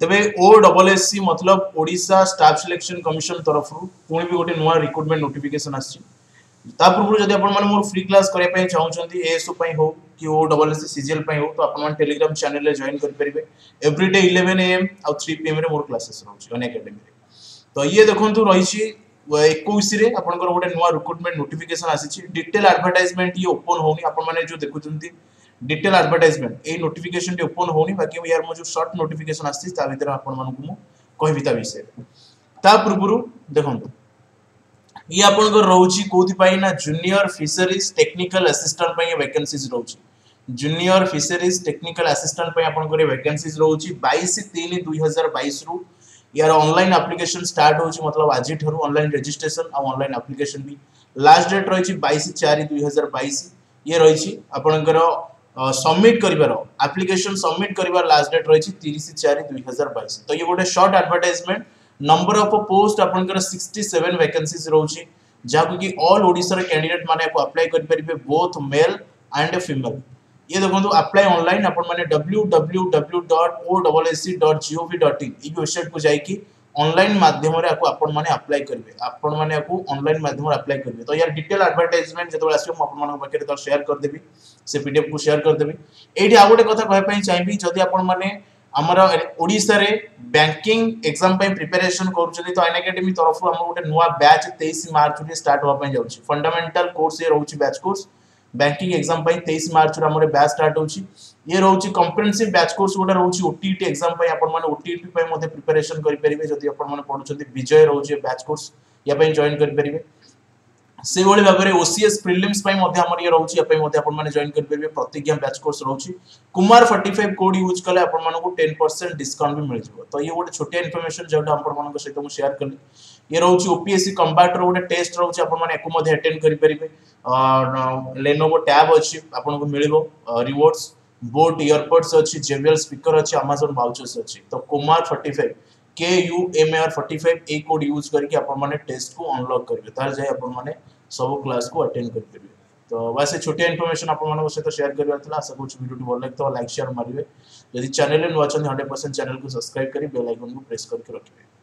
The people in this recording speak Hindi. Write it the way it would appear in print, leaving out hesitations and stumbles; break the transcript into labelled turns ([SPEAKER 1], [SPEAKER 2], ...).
[SPEAKER 1] तेबे OSSC मतलब ओडिशा स्टाफ सिलेक्शन कमिशन तरफ पुणी भी गोटे नुआ रिक्रूटमेंट नोटिफिकेशन आछि ता पूर्व जदि आपण माने मोर फ्री क्लास करे पय चाहउछंती एएसओ पय हो कि OSSC सीजीएल पय हो तो आपण माने टेलीग्राम चैनल रे जॉइन कर परिबे एवरीडे 11 AM और 3 PM रे मोर क्लासेस रहउछि अनएकेडमी रे तो ये देखंतु रहिछि 21 रे आपनकर गोटे नुआ रिक्रूटमेंट नोटिफिकेशन आछि डिटेल एडवर्टाइजमेंट ये ओपन होनी आपण माने जो देखुचंती डिटेल एडवर्टाइजमेंट ए नोटिफिकेशन टी ओपन होनी बाकी यार मो जो शॉर्ट नोटिफिकेशन आछि ता भीतर आपण मानकु मु कहबी ता विषय ता पूर्वरु देखंतु ये आपनकर रहउछि कोथि पई ना जूनियर फिशरीज टेक्निकल असिस्टेंट पई वैकेंसीज रहउछि जूनियर फिशरीज टेक्निकल असिस्टेंट पई आपनकर वैकेंसीज रहउछि 22/3/2022 रु यार ऑनलाइन एप्लीकेशन स्टार्ट होछि मतलब आज ठरु ऑनलाइन रजिस्ट्रेशन और ऑनलाइन एप्लीकेशन भी लास्ट डेट रहिछि 22/4/2022 ये रहिछि आपनकर सबमिट करिवार एप्लीकेशन सबमिट करिवार लास्ट डेट रहिछि 30/4/2022 तो ये गोटे short advertisement number of post आपनकर 67 वैकेंसीज रहउछि जाको कि ऑल ओडिसा रे कैंडिडेट माने को अप्लाई कर परिबे बोथ मेल एंड फीमेल ये देखो अप्लाई ऑनलाइन अपन माने www.ossc.gov.in ई वेबसाइट को जाई कि ऑनलाइन माध्यम रे अपन माने अप्लाई करबे अपन माने को ऑनलाइन माध्यम रे अप्लाई करबे तो यार डिटेल एडवर्टाइजमेंट जतो आसीयो म अपन माने बकेरे तो शेयर कर देबी से पीडीएफ को शेयर कर देबी एठी आ गोटे कथा कहै पई चाहिबी जदी अपन माने हमरा ओडिसा रे बैंकिंग एग्जाम पई प्रिपरेशन करूछनी तो अनएकेडमी तरफ हम गोटे नुवा बैच 23 मार्च रे स्टार्ट होआ पई जाउछि फंडामेंटल कोर्स ये रहउछि बैच कोर्स बैंकिंग एग्जाम पई 23 मार्च रे हमरे बैच स्टार्ट होछि ये रहउछि कॉम्प्रिहेंसिव बैच कोर्स गोटे रहउछि ओटीटी एग्जाम पई अपन माने ओटीटी पई मध्ये प्रिपरेशन करि परिबे जदी अपन माने पढुछथि विजय रहउछि बैच कोर्स या पई जॉइन करि परिबे से भली भाबरे ओसीएस प्रीलिम्स पई मध्ये हमर ये रहउछि या पई मध्ये अपन माने जॉइन करि परिबे प्रतिज्ञा बैच कोर्स रहउछि कुमार 45 कोड यूज कले अपन माने को 10% डिस्काउंट भी मिल जिवो तो ये गोटे छोटे इन्फॉर्मेशन जेटा अपन माने सहित मु शेयर करली ये रहउछि ओपीएससी कंबैट रो गोटे टेस्ट रहउछि अपन माने एको मध्ये अटेंड करि परिबे लेनोवो टैब अछि अपन को मिलिबो रिवॉर्ड्स बोट ईयरपड्स अछि जेबीएल स्पीकर अछि अमेज़न वाउचर्स अछि तो कुमार 45 KUMAR 45 ए कोड यूज करके अपन माने टेस्ट को अनलॉक करबे तार जाय अपन माने सब क्लास को अटेंड कर परिबे तो वैसे छोटे इन्फॉर्मेशन अपन माने सहित शेयर करबा थला आशा कुछ वीडियो टी भल लागतो लाइक शेयर मारिबे यदि चैनल नु अछन 100% चैनल को सब्सक्राइब करी बेल आइकन को प्रेस करके रखिबे।